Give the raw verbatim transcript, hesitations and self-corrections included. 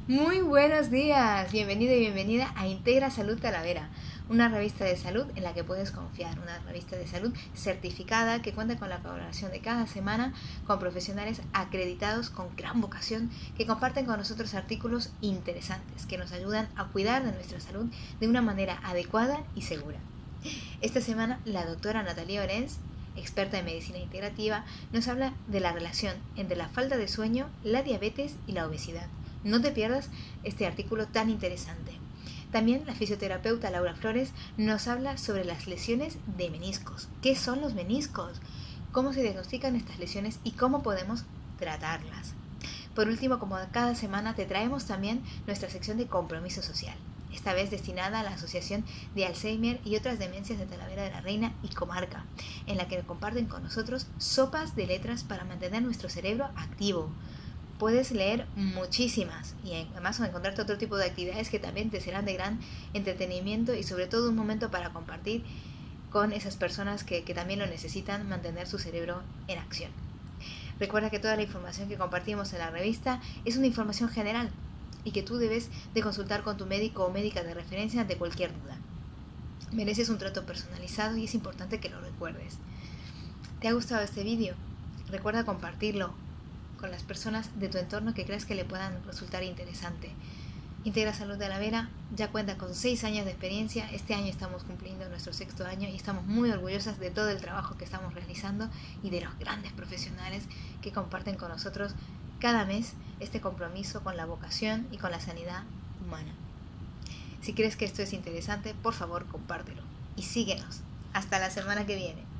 Muy buenos días, bienvenido y bienvenida a Integra Salud Talavera, una revista de salud en la que puedes confiar, una revista de salud certificada que cuenta con la colaboración de cada semana con profesionales acreditados con gran vocación que comparten con nosotros artículos interesantes que nos ayudan a cuidar de nuestra salud de una manera adecuada y segura. Esta semana la doctora Natalia Orenz, experta en medicina integrativa, nos habla de la relación entre la falta de sueño, la diabetes y la obesidad. No te pierdas este artículo tan interesante. También la fisioterapeuta Laura Flores nos habla sobre las lesiones de meniscos. ¿Qué son los meniscos? ¿Cómo se diagnostican estas lesiones y cómo podemos tratarlas? Por último, como cada semana, te traemos también nuestra sección de compromiso social, esta vez destinada a la Asociación de Alzheimer y otras demencias de Talavera de la Reina y Comarca, en la que comparten con nosotros sopas de letras para mantener nuestro cerebro activo. Puedes leer muchísimas y además encontrarte otro tipo de actividades que también te serán de gran entretenimiento y sobre todo un momento para compartir con esas personas que, que también lo necesitan, mantener su cerebro en acción. Recuerda que toda la información que compartimos en la revista es una información general y que tú debes de consultar con tu médico o médica de referencia ante cualquier duda. Mereces un trato personalizado y es importante que lo recuerdes. ¿Te ha gustado este vídeo? Recuerda compartirlo con las personas de tu entorno que creas que le puedan resultar interesante. Integra Salud Talavera ya cuenta con seis años de experiencia. Este año estamos cumpliendo nuestro sexto año y estamos muy orgullosas de todo el trabajo que estamos realizando y de los grandes profesionales que comparten con nosotros cada mes este compromiso con la vocación y con la sanidad humana. Si crees que esto es interesante, por favor compártelo y síguenos. Hasta la semana que viene.